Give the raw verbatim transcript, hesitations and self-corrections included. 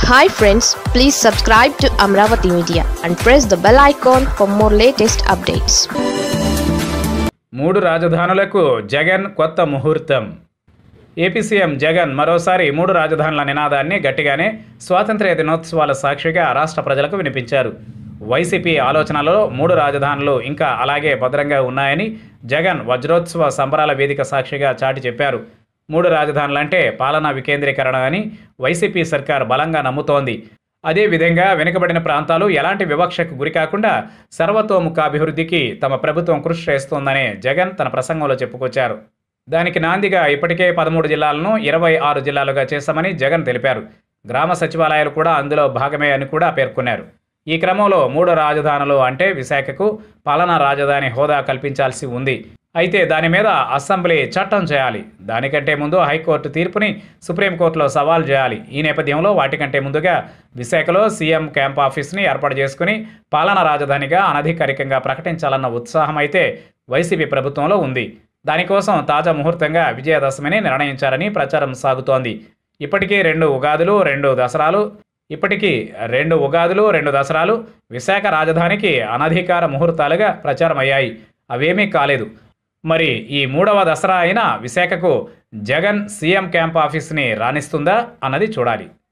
Hi friends, please subscribe to Amaravathi Media and press the bell icon for more latest updates. మూడు రాజధానులకు జగన్ కొత్త ముహూర్తం. AP CM Jagan మరోసారి మూడు రాజధానుల నినాదాన్ని గట్టిగానే స్వాతంత్ర్య దినోత్సవాల సాక్షిగా రాష్ట్ర ప్రజలకు వినిపించారు. వైసీపీ ఆలోచనలో మూడు రాజధానులు ఇంకా అలాగే భద్రంగా ఉన్నాయని జగన్ వజ్రోత్సవ సంబరాల వేదిక సాక్షిగా చాటి చెప్పారు. మూడు రాజధానులంటే పాలనా వికేంద్రీకరణ అని వైసీపీ సర్కార్ బలంగా నమ్ముతోంది. అదేవిధంగా వెనుకబడిన ప్రాంతాలు ఎలాంటి వివక్షకు గురికాకుండా సర్వతోముఖాభివృద్ధికి తమ ప్రభుత్వం కృషి చేస్తోందని జగన్ తన ప్రసంగంలో చెప్పుకొచ్చారు. దానికి నాందిగా ఇప్పటికే పదమూడు జిల్లాలను ఇరవై ఆరు జిల్లాలుగా చేశామని జగన్ తెలిపారు. గ్రామ సచివాలయాలు కూడా అందులో భాగమే అని కూడా పేర్కొన్నారు. ఈ క్రమంలో మూడు రాజధానులు అంటే విశాఖకు పాలనా రాజధాని హోదా కల్పించాల్సి ఉంది. అయితే దాని మీద అసెంబ్లీ చట్టం చేయాలి. దానికంటే ముందు హైకోర్టు తీర్పుని సుప్రీంకోర్టులో సవాల్ చేయాలి. ఈ నేపథ్యంలో వాటికంటే ముందుగా విశాఖలో సీఎం క్యాంప్ ఆఫీస్ని ఏర్పాటు చేసుకుని పాలనా రాజధానిగా అనధికారికంగా ప్రకటించాలన్న ఉత్సాహం అయితే వైసీపీ ప్రభుత్వంలో ఉంది. దానికోసం తాజా ముహూర్తంగా విజయదశమిని నిర్ణయించారని ప్రచారం సాగుతోంది. ఇప్పటికీ రెండు ఉగాదులు రెండు దసరాలు ఇప్పటికీ రెండు ఉగాదులు రెండు దసరాలు విశాఖ రాజధానికి అనధికార ముహూర్తాలుగా ప్రచారమయ్యాయి. అవేమీ కాలేదు. మరి ఈ మూడవ దసరా అయిన విశాఖకు జగన్ సీఎం క్యాంప్ ఆఫీస్ని రాణిస్తుందా అన్నది చూడాలి.